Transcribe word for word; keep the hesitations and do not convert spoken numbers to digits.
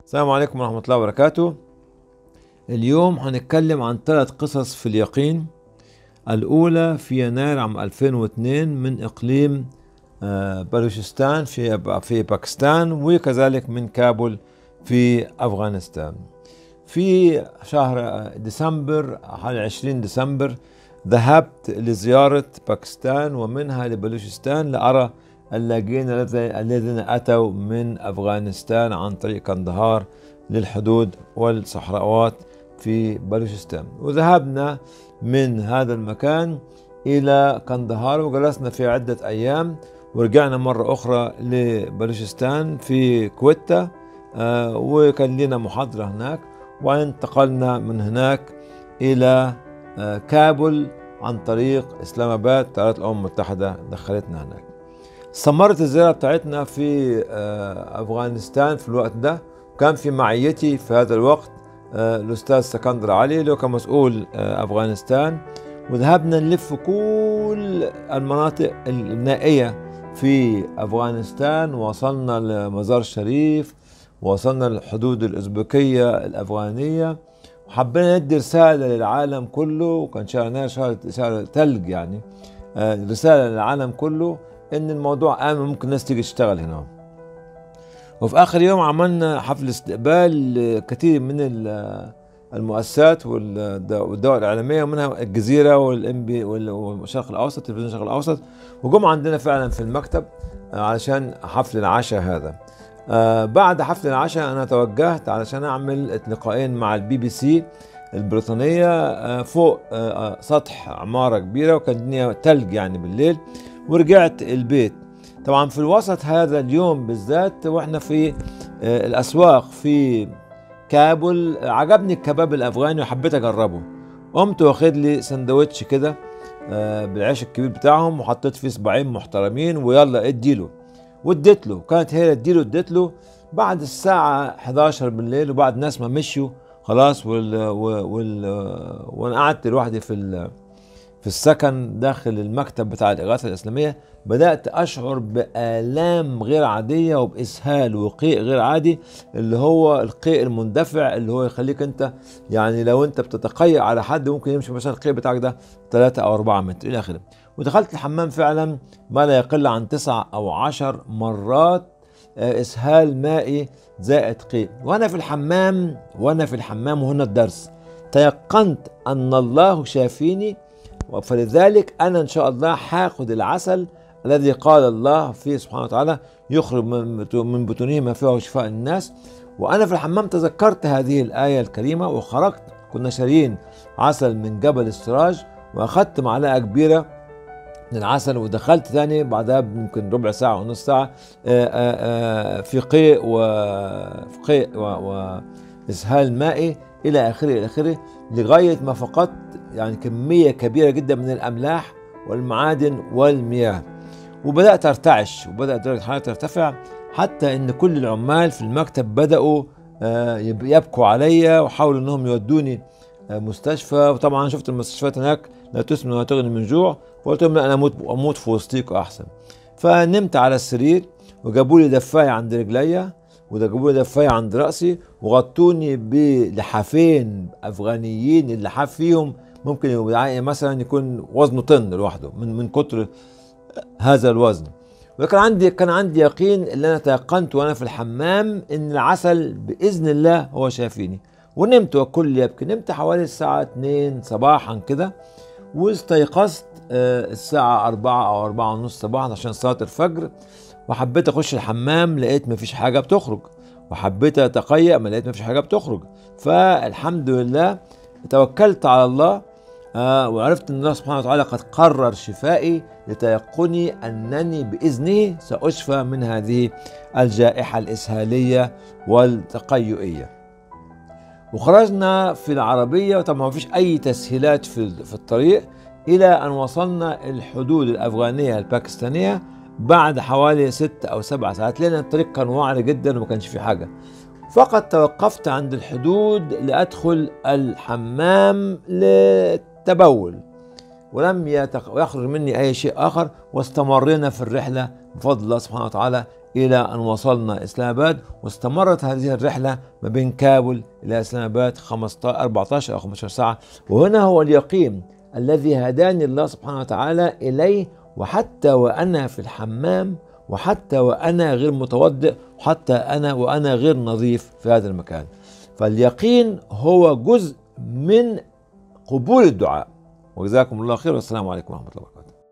السلام عليكم ورحمة الله وبركاته. اليوم هنتكلم عن ثلاث قصص في اليقين. الأولى في يناير عام ألفين واثنين من إقليم آه، بلوشستان في في باكستان، وكذلك من كابول في أفغانستان. في شهر ديسمبر حوالي عشرين ديسمبر ذهبت لزيارة باكستان ومنها لبلوشستان لأرى اللاجئين الذين أتوا من أفغانستان عن طريق كندهار للحدود والصحراوات في بلوشستان. وذهبنا من هذا المكان إلى كندهار وجلسنا في عدة أيام، ورجعنا مرة أخرى لبلوشستان في كويتا، آه وكان لنا محاضرة هناك، وانتقلنا من هناك إلى آه كابول عن طريق إسلام آباد. طيارات الأمم المتحدة دخلتنا هناك. استمرت الزيارة بتاعتنا في آه أفغانستان في الوقت ده. كان في معيتي في هذا الوقت آه الأستاذ سكندر علي اللي هو كان مسؤول آه أفغانستان، وذهبنا نلف كل المناطق النائية في أفغانستان. وصلنا لمزار شريف، وصلنا للحدود الأوزبكية الأفغانية، وحبينا ندي رسالة للعالم كله. وكان شهر يناير شهر شهر ثلج يعني، آه رسالة للعالم كله إن الموضوع آمن، ممكن الناس تيجي تشتغل هنا. وفي آخر يوم عملنا حفل استقبال كثير من المؤسسات والدول الإعلامية، ومنها الجزيرة والإنبي والشرق الأوسط، تلفزيون الشرق الأوسط، وجم عندنا فعلا في المكتب علشان حفل العشاء هذا. آه بعد حفل العشاء أنا توجهت علشان أعمل لقاءين مع البي بي سي البريطانية آه فوق آه سطح عمارة كبيرة، وكان الدنيا تلج يعني بالليل. ورجعت البيت. طبعا في الوسط هذا اليوم بالذات واحنا في آه الأسواق في كابول، عجبني الكباب الأفغاني وحبيت أجربه. قمت واخد لي سندوتش كده آه بالعيش الكبير بتاعهم، وحطيت فيه صباعين محترمين، ويلا اديله. واديت له، كانت هي اديله اديت له. بعد الساعة حداشر بالليل وبعد ناس ما مشيوا خلاص، وال وال وانا قعدت لوحدي في في السكن داخل المكتب بتاع الإغاثة الإسلامية، بدأت أشعر بآلام غير عادية وبإسهال وقيء غير عادي، اللي هو القيء المندفع اللي هو يخليك أنت يعني لو أنت بتتقيأ على حد ممكن يمشي مثلا القيء بتاعك ده ثلاثة أو أربعة متر إلى آخره. ودخلت الحمام فعلا ما لا يقل عن تسع أو عشر مرات إسهال مائي زائد قيء. وأنا في الحمام وأنا في الحمام وهنا الدرس، تيقنت أن الله شافيني، فلذلك أنا إن شاء الله هاخد العسل الذي قال الله فيه سبحانه وتعالى يخرج من بطونهم ما فيه شفاء للناس. وأنا في الحمام تذكرت هذه الآية الكريمة وخرجت. كنا شارين عسل من جبل السراج، وأخذت معلقة كبيرة من العسل، ودخلت ثاني بعدها يمكن ربع ساعة ونص ساعة في قيء وفي قيء وإسهال مائي إلى آخره إلى آخره، لغاية ما فقدت يعني كمية كبيرة جدا من الأملاح والمعادن والمياه. وبدأت أرتعش، وبدأت درجة الحرارة ترتفع، حتى إن كل العمال في المكتب بدأوا يبكوا عليا وحاولوا إنهم يودوني مستشفى. وطبعا شفت المستشفيات هناك لا تسمن ولا تغني من جوع، وقلت لهم لا أنا أموت أموت في وسطيكم أحسن. فنمت على السرير، وجابوا لي دفاية عند رجليا، وجابوا لي دفاية عند رأسي، وغطوني بلحافين أفغانيين. اللحاف فيهم ممكن مثلا يكون وزنه طن لوحده من من كتر هذا الوزن. وكان عندي كان عندي يقين اللي انا تيقنت وانا في الحمام ان العسل باذن الله هو شافيني. ونمت والكل يبكي. نمت حوالي الساعه اتنين صباحا كده، واستيقظت الساعه أربعة او أربعة ونص صباحا عشان صلاه الفجر. وحبيت اخش الحمام، لقيت مفيش حاجه بتخرج، وحبيت اتقيأ ما لقيت مفيش حاجه بتخرج. فالحمد لله توكلت على الله، آه وعرفت ان الله سبحانه وتعالى قد قرر شفائي لتيقني انني باذنه ساشفى من هذه الجائحه الاسهاليه والتقيؤيه. وخرجنا في العربيه، وطبعا ما فيش اي تسهيلات في في الطريق، الى ان وصلنا الحدود الافغانيه الباكستانيه بعد حوالي ست او سبع ساعات، لان الطريق كان وعر جدا وما كانش في حاجه. فقط توقفت عند الحدود لأدخل الحمام للتبول. ولم يتق... يخرج مني أي شيء آخر، واستمرنا في الرحلة بفضل الله سبحانه وتعالى إلى أن وصلنا إسلام آباد. واستمرت هذه الرحلة ما بين كابول إلى إسلام آباد خمستاشر أربعتاشر أو خمستاشر ساعة. وهنا هو اليقين الذي هداني الله سبحانه وتعالى إليه، وحتى وأنا في الحمام، وحتى وأنا غير متوضئ، وحتى أنا وأنا غير نظيف في هذا المكان. فاليقين هو جزء من قبول الدعاء. وجزاكم الله خير، والسلام عليكم ورحمة الله وبركاته.